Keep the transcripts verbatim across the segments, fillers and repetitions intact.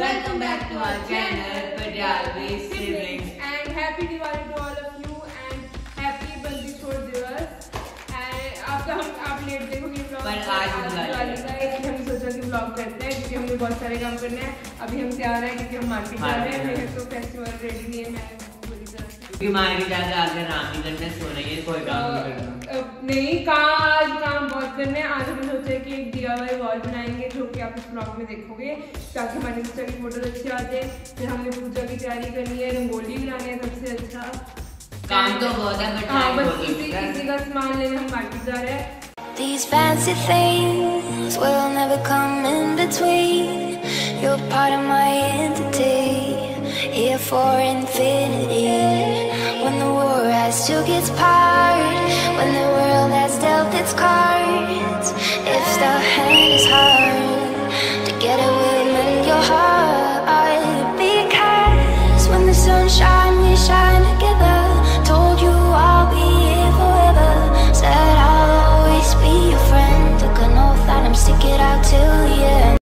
Welcome back to our channel, Punjabi Siblings. And happy Diwali to all of you and happy Bandi Chhod Divas. And आप तो हम आप late देखोगे vlog पर आज दिवाली का है, इसलिए हमने सोचा कि vlog करते हैं क्योंकि हमें बहुत सारे काम करने हैं। अभी हम तैयार हैं क्योंकि हम मार्केट जा रहे हैं। मेरे तो फेस्टिवल रेडी नहीं है, मैं पूरी तरह से क्योंकि मार्केट जाकर आगे राम की करने सो रही है, कोई काम नहीं करना। नहीं काम आज काम बहुत करने हैं। आज हमने सोचा है कि एक डीआईवाई वॉल बनाएंगे जो कि आप इस ब्लॉग में देखोगे ताकि हमारे इंस्टा की फोटोज अच्छी आते हैं। फिर हमने पूजा की तैयारी करनी है, रंगोली बनानी है सबसे अच्छा काम तो बहुत है बट हाँ बस इसी इसी का सामान लेने हम मार्केट जा रहे हैं। These fancy things will never come in between. You're part of my entity, here for infinity. When the war has took its part, when the world has dealt its cards, if the hand is hard, together we'll mend your heart. Because when the sun shines, we shine together. Told you I'll be here forever. Said I'll always be your friend. Took an oath that I'm stick it out till the end.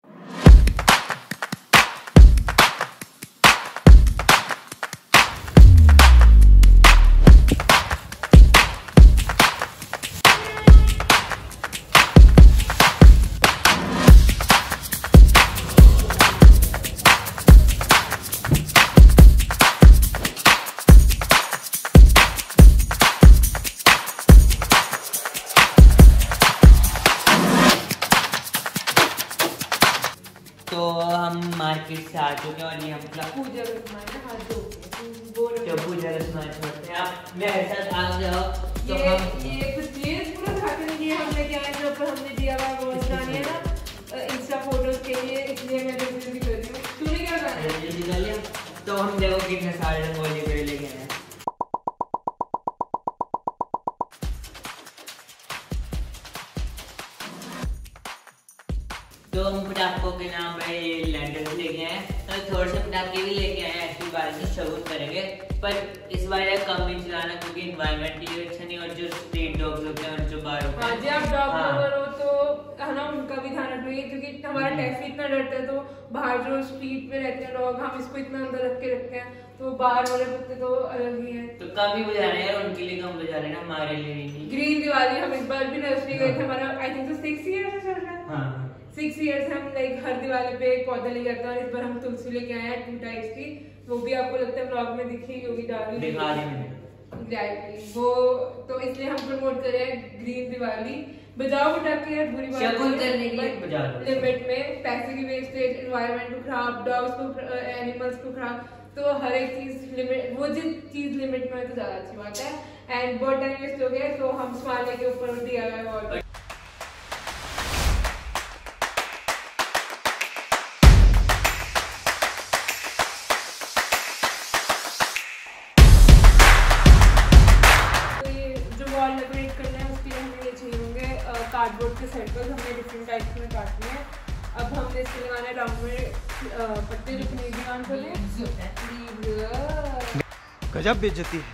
तो हम market से आ चुके हैं और ये हम पूजा का सामान है, हाथ धो के वो जो पूजा का सामान छोड़ते हैं आप मेरे साथ आ जाओ। तो ये हम ये कुछ चीज पूरा खाते नहीं है हमने क्या है जो ऊपर हमने डीआईवाई वॉल बनानी है ना इंस्टा फोटोज के लिए, इसलिए मैं जल्दी जल्दी कर रही हूँ। तूने क्या करना है? जल्दी कर लिया। तो हम देखो कितने सारे रंगोली पे लेके आए हैं। तो हम पटाखों के नाम पे ये लैंडर लेके आए हैं, तो थोड़े से पटाखे भी लेके आए हैं, ऐसी बात से शगुन करेंगे पर इस बार कम ही चलाना क्योंकि इन्वायरमेंट भी अच्छा नहीं और जो स्ट्रीट डॉग्स होते हैं और जो बाहर होते हैं। हाँ जी आप डॉग लवर हो तो है ना उनका भी ध्यान रखिए क्योंकि हमारा टैक्सी इतना डरता है तो बाहर जो स्ट्रीट में रहते हैं डॉग हम इसको इतना अंदर रख के रखते हैं तो बाहर वाले कुत्ते तो अलग ही है। तो कम ही बुझा रहे हैं उनके लिए कम बुझा रहे हैं ना हमारे लिए नहीं। ग्रीन दिवाली हम इस बार भी नर्सरी गए थे, हमारा आई थिंक तो सिक्स ईयर से चल रहा है। हाँ सिक्स ईयर्स हम लाइक हर दिवाली पे एक पौधा लेके आते हैं और इस बार हम तुलसी लेके आए हैं टू टाइप्स की, वो भी आपको लगता है ब्लॉग में दिखेगी होगी डाली दिखा दी मैंने एग्जैक्टली वो तो इसलिए हम प्रमोट कर रहे हैं ग्रीन दिवाली। बजाओ पटाखे यार बुरी बात शगुन करने के लिए बजा लो लिमिट में, पैसे की वेस्टेज, एनवायरनमेंट को खराब, डॉग्स को एनिमल्स को खराब, तो हर एक चीज लिमिट वो जिस चीज लिमिट में तो ज्यादा अच्छी बात है। एंड बहुत टाइम वेस्ट हो गया तो हम सामान लेके ऊपर डीआईवाई वॉल कार्डबोर्ड के सर्कल हमने डिफरेंट टाइप्स में काटने हैं। अब हमने इसके लगाना राउंड में पत्ते जो पनीर की दुकान खोले गजब बेइज्जती है।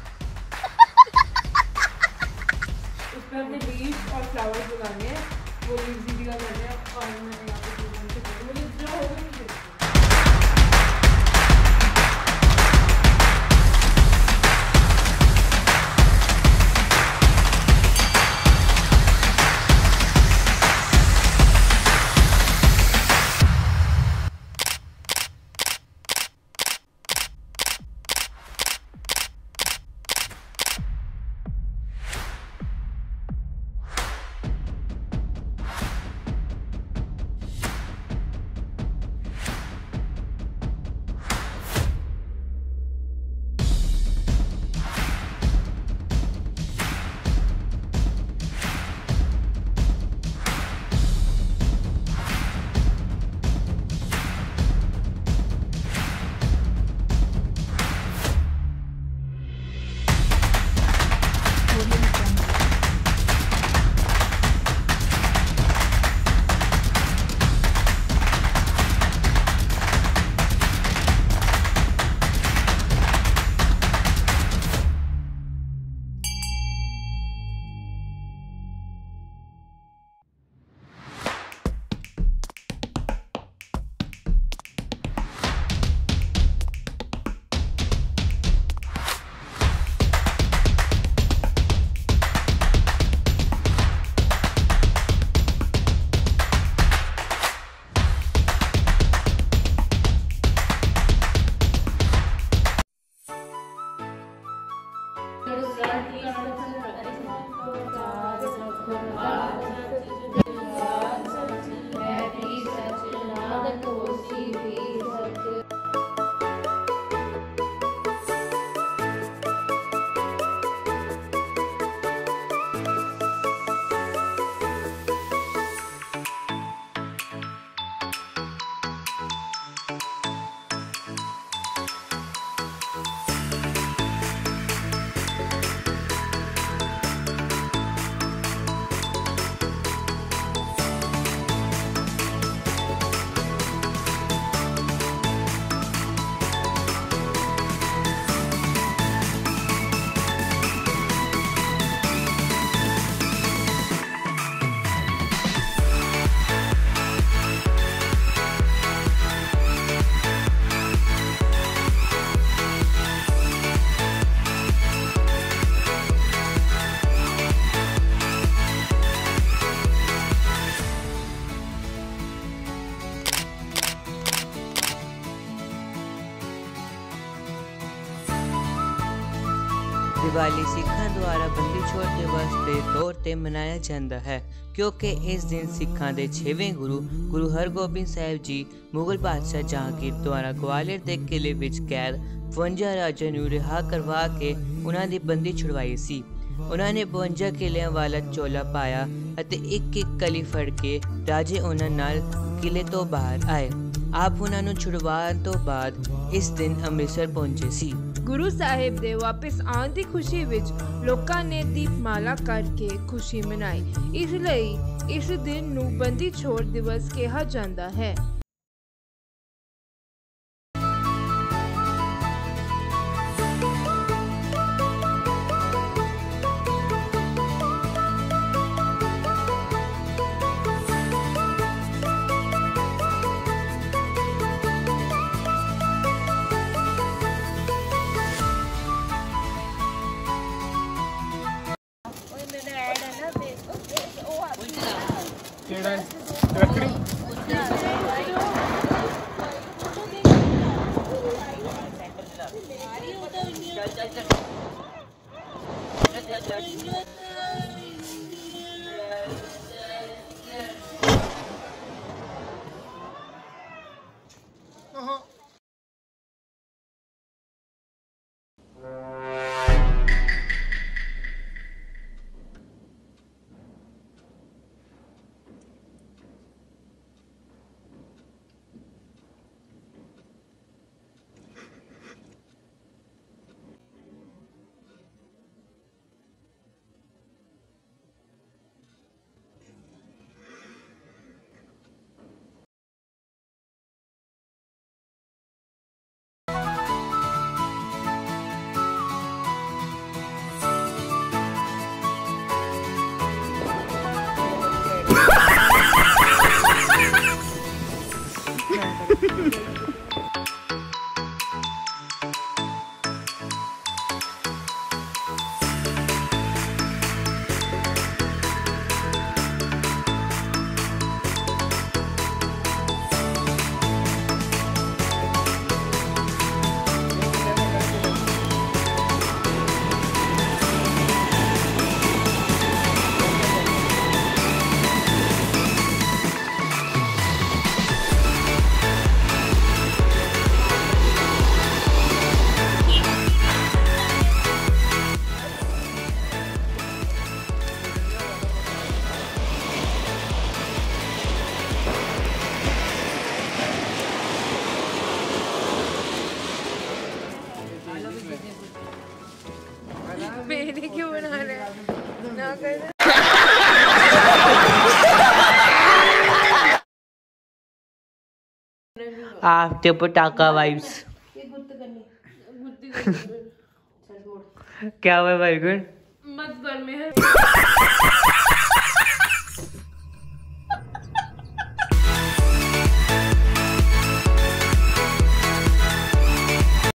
उसमें हमने लीव्स और फ्लावर्स लगाने हैं, वो लीव्स भी लगाने हैं और मैंने यहाँ पे मुझे जो होगा ਦੀਵਾਲੀ ਸਿੱਖਾਂ ਦੁਆਰਾ ਬੰਦੀ ਛੋੜ ਦਿਵਸ ਦੇ ਤੌਰ ਤੇ ਮਨਾਇਆ ਜਾਂਦਾ ਹੈ ਕਿਉਂਕਿ ਇਸ ਦਿਨ ਸਿੱਖਾਂ ਦੇ ਛੇਵੇਂ ਗੁਰੂ ਗੁਰੂ ਹਰਗੋਬਿੰਦ ਸਾਹਿਬ ਜੀ ਮੁਗਲ ਬਾਦਸ਼ਾਹ ਜਹਾਂਗੀਰ ਦੁਆਰਾ ਗਵਾਲੀਅਰ ਦੇ ਕਿਲੇ ਵਿੱਚ ਕੈਦ ਬਵੰਜਾ ਰਾਜਿਆਂ ਨੂੰ ਰਿਹਾ ਕਰਵਾ ਕੇ ਉਹਨਾਂ ਦੀ ਬੰਦੀ ਛੁਡਵਾਈ ਸੀ। ਉਹਨਾਂ ਨੇ ਬਵੰਜਾ ਕਿਲਿਆਂ ਵਾਲਾ ਚੋਲਾ ਪਾਇਆ ਅਤੇ ਇੱਕ ਇੱਕ ਕਲੀ ਫੜ ਕੇ ਰਾਜੇ ਉਹਨਾਂ ਨਾਲ ਕਿਲੇ ਤੋਂ ਬਾਹਰ ਆਏ। ਆਪ ਉਹਨਾਂ ਨੂੰ ਛੁਡਵਾਉਣ ਤੋਂ ਬਾਅਦ ਇਸ ਦਿਨ ਅੰਮ੍ਰਿਤਸਰ ਪਹੁੰਚੇ ਸੀ। ਗੁਰੂ ਸਾਹਿਬ ਦੇ ਵਾਪਸ ਆਉਣ ਦੀ ਖੁਸ਼ੀ ਵਿੱਚ ਲੋਕਾਂ ਨੇ ਦੀਪਮਾਲਾ ਕਰਕੇ ਖੁਸ਼ੀ ਮਨਾਈ। ਇਸ ਲਈ ਇਸ ਦਿਨ ਨੂੰ ਬੰਦੀ ਛੋੜ ਦਿਵਸ ਕਿਹਾ ਜਾਂਦਾ ਹੈ। मेरे क्यों बना रहे हैं ना कर आफ्टर पटाखा वाइब्स क्या हुआ भाई गुड मत कर में है।